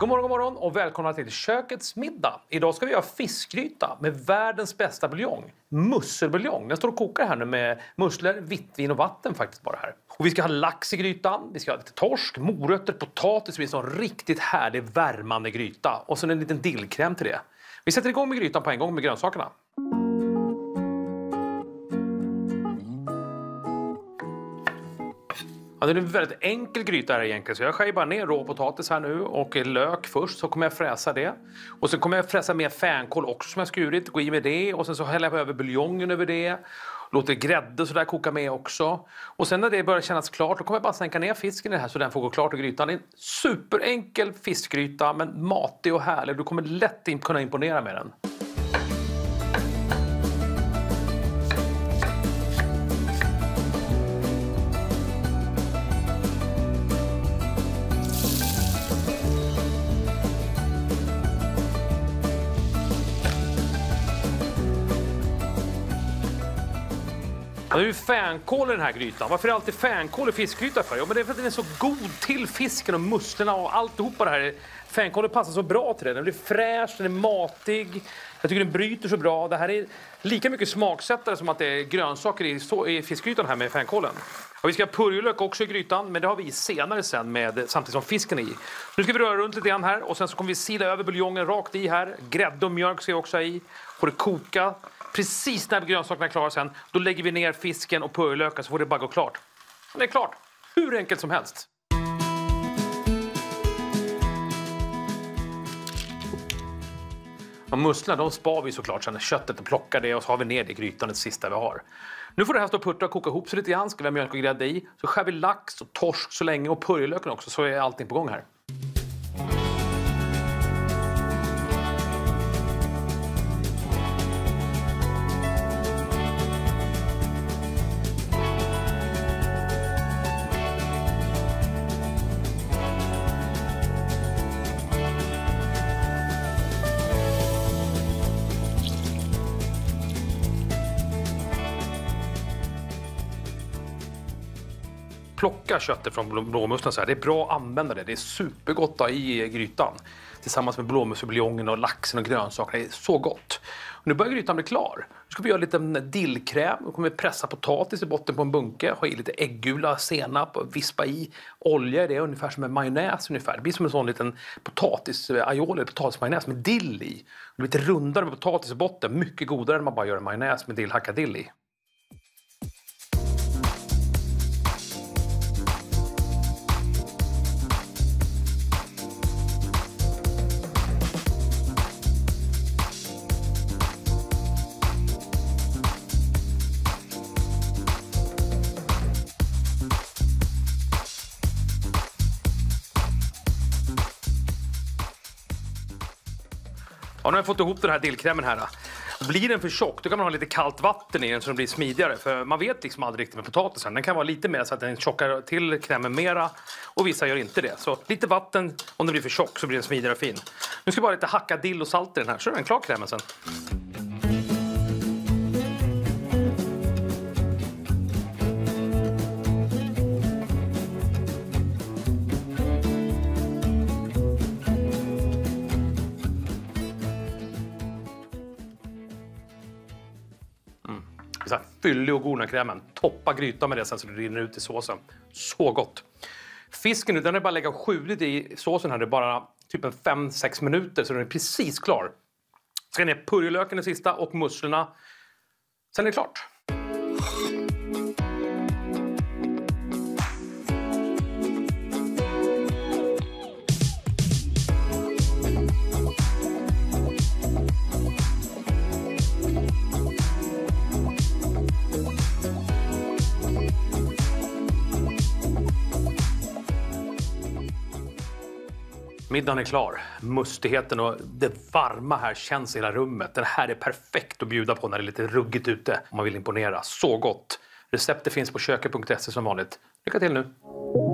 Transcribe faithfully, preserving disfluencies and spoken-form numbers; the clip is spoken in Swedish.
God morgon, god morgon och välkomna till kökets middag. Idag ska vi göra fiskgryta med världens bästa buljong. Musselbuljong. Den står och kokar här nu med musslor, vittvin och vatten faktiskt bara här. Och vi ska ha lax i grytan, vi ska ha lite torsk, morötter, potatis. Det blir en sån riktigt härlig värmande gryta. Och så en liten dillkräm till det. Vi sätter igång med grytan på en gång med grönsakerna. Ja, det är en väldigt enkel gryta här egentligen, så jag skär bara ner råpotatis här nu och lök först, så kommer jag fräsa det. Och så kommer jag fräsa med fänkål också som jag skurit, gå i med det och sen så häller jag över buljongen över det. Låter grädde så där koka med också. Och sen när det börjar kännas klart, då kommer jag bara sänka ner fisken i det här så den får gå klart i grytan. Det är en superenkel fiskgryta, men matig och härlig. Du kommer lätt in, kunna imponera med den. Ja, det är ju fänkål i den här grytan. Varför är det alltid fänkål i fiskgryta för? Ja, men det är för att den är så god till fisken och musslorna och alltihopa det här. Fänkålen passar så bra till det. Den blir fräsch, den är matig. Jag tycker den bryter så bra. Det här är lika mycket smaksättare som att det är grönsaker i, i fiskgrytan här med fänkålen. Och vi ska ha purjolök också i grytan, men det har vi senare sen med, samtidigt som fisken är i. Nu ska vi röra runt lite grann här och sen så kommer vi sila över buljongen rakt i här. Grädde och mjölk ska jag också ha i. Får det koka. Precis när grönsakerna är klara sen, då lägger vi ner fisken och purjolöken så får det bara gå klart. Det är klart, hur enkelt som helst. Och musslorna, de spar vi såklart sen köttet och plockar det och så har vi ner det i grytan det sista vi har. Nu får det här stå och puttra och koka ihop så lite grann, ska vi ha mjölk och grädde i. Så skär vi lax och torsk så länge och purjolöken också, så är allting på gång här. Plocka köttet från blåmusseln så här. Det är bra att använda det. Det är supergott i grytan. Tillsammans med blåmusselbuljongen och laxen och grönsakerna. Det är så gott. Och nu börjar grytan bli klar. Nu ska vi göra lite dillkräm. Nu kommer vi pressa potatis i botten på en bunke. Ha i lite äggula, senap och vispa i olja i det. Ungefär som en majonnäs ungefär. Det blir som en sån liten potatis, aioli, potatismajonnäs med dill i. Det blir lite rundare med potatis i botten. Mycket godare än man bara gör en majonnäs med dill, hacka dill i. Ja, nu har jag fått ihop den här dillkrämen här. Blir den för tjock, då kan man ha lite kallt vatten i den så den blir smidigare. För man vet liksom aldrig riktigt med potatisen. Den kan vara lite mer så att den tjockar till krämen mera. Och vissa gör inte det. Så lite vatten, om den blir för tjock så blir den smidigare och fin. Nu ska jag bara lite hacka dill och salt i den här. Så är den klar krämen sen. Så här, fyllig och god den här krämen. Toppa grytan med det sen så det rinner ut i såsen. Så gott. Fisken nu, den är bara att lägga skjuligt i såsen här. Det är bara typ en fem sex minuter så den är precis klar. Ska ner purjolöken den sista och musslorna. Sen är det klart. Middagen är klar. Mustigheten och det varma här känns i hela rummet. Den här är perfekt att bjuda på när det är lite ruggigt ute om man vill imponera. Så gott! Receptet finns på köket punkt se som vanligt. Lycka till nu!